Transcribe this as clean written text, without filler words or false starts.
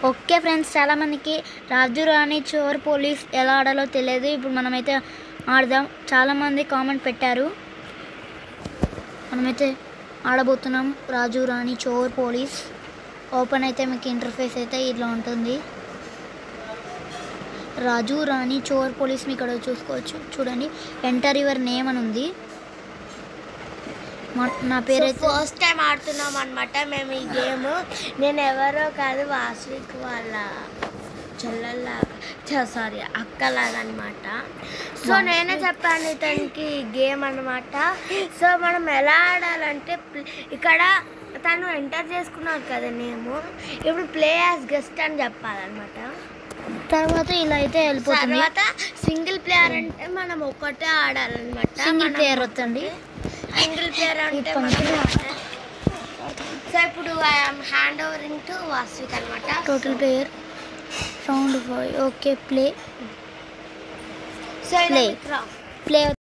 Okay friends, చాలామందికి రాజు రాణి చోర్ police ఎలా ఆడాలో తెలియదు. ఇప్పుడు మనమైతే ఆడదాం. చాలామంది కామెంట్ పెట్టారు. మనమైతే ఆడబోతున్నాం రాజు రాణి చోర్ పోలీస్. ఓపెన్ అయితే మీకు ఇంటర్ఫేస్ అయితే ఇట్లా ఉంటుంది. రాజు రాణి చోర్ పోలీస్ మీ ఇక్కడ చూసుకోవచ్చు. చూడండి, ఎంటర్ యువర్ నేమ్ అని ఉంది. నా పేరు అయితే ఫస్ట్ టైం ఆడుతున్నాం అనమాట మేము ఈ గేమ్. నేను ఎవరో కాదు, వాస్విక్ వాళ్ళ సారీ అక్కలాగా అనమాట. సో నేనే చెప్పాను ఇతనికి గేమ్ అనమాట. సో మనం ఎలా ఆడాలంటే ఇక్కడ తను ఎంటర్ చేసుకున్నాడు కదా నేము, ఇప్పుడు ప్లే యాజ్ గెస్ట్ అని చెప్పాలన్నమాట. తర్వాత ఇలా అయితే వెళ్ళిపోతుంది. తర్వాత సింగిల్ ప్లేయర్ అంటే మనం ఒకటే ఆడాలన్నమాట. సింగిల్ ప్లేయర్ వస్తుంది. సింగిల్ ప్లేయర్ అంటే సో ఇప్పుడు I'm hand overing to Vasvik అనమాట. Total player round 5. Okay, play so play